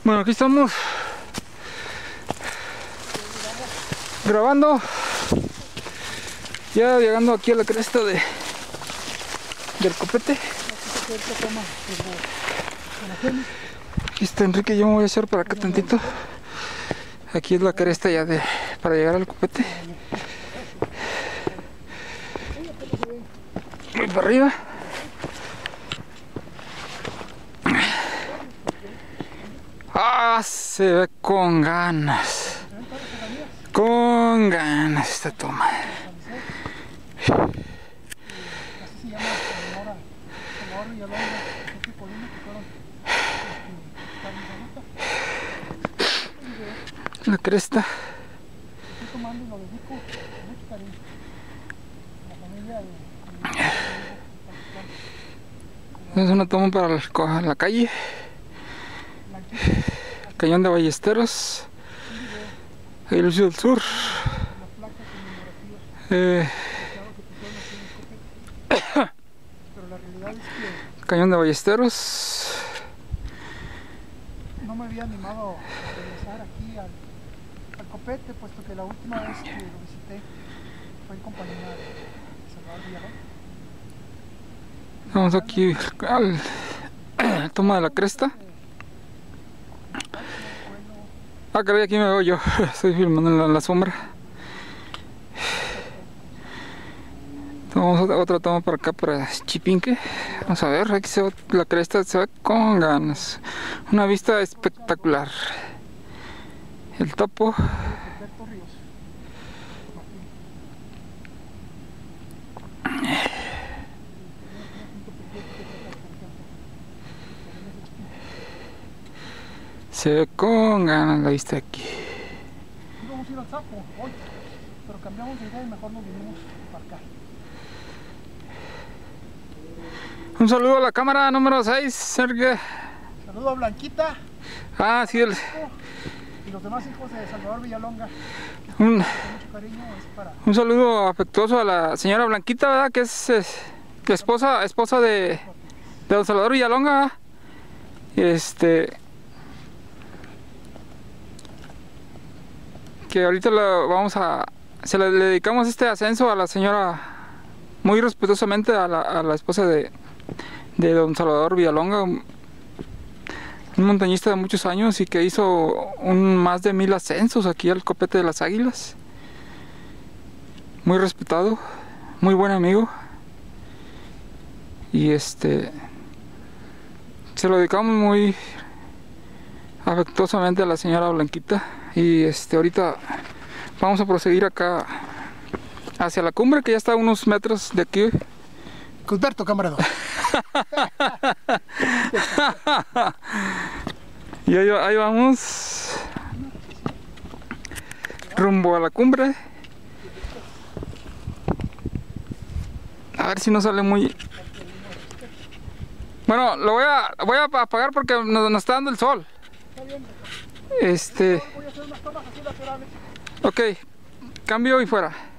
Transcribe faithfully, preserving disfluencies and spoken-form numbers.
Bueno, aquí estamos grabando, ya llegando aquí a la cresta de del copete. Aquí está Enrique, yo me voy a echar para acá tantito. Aquí es la cresta ya de para llegar al copete. Voy para arriba. Ah, se ve con ganas. Con ganas esta toma. La cresta. Es una toma para la, la calle. Cañón de Ballesteros, Aguilucho del Sur, eh, Cañón de Ballesteros. No me había animado a regresar aquí al, al copete, puesto que la última vez que lo visité fue en compañía de Salvador Villalón. Vamos aquí al toma de la cresta. Ah, caray, aquí me veo yo. Estoy filmando en la, en la sombra. Vamos a otra toma para acá, para Chipinque. Vamos a ver, aquí se ve la cresta, se ve con ganas. Una vista espectacular. El topo. Se ve con ganas la vista aquí. Vamos a ir al Saco hoy, pero cambiamos de idea y mejor nos vinimos para acá. Un saludo a la cámara número seis, Sergio. Saludo a Blanquita. Ah, sí, el... y los demás hijos de Salvador Villalonga. Un, mucho cariño, es para... un saludo afectuoso a la señora Blanquita, ¿verdad? Que es, es esposa, esposa de, de don Salvador Villalonga. Este... que ahorita lo vamos a... se le, le dedicamos este ascenso a la señora, muy respetuosamente a la, a la esposa de, de don Salvador Villalonga, un, un montañista de muchos años y que hizo un, más de mil ascensos aquí al Copete de las Águilas. Muy respetado, muy buen amigo. Y este... se lo dedicamos muy afectuosamente a la señora Blanquita. Y este ahorita vamos a proseguir acá hacia la cumbre, que ya está a unos metros de aquí. Cusberto, camarada. Y ahí, ahí vamos rumbo a la cumbre. A ver si no sale muy... Bueno, lo voy a, voy a apagar porque nos, nos está dando el sol. Este... Voy a hacer unas tomas así laterales. Ok, cambio y fuera.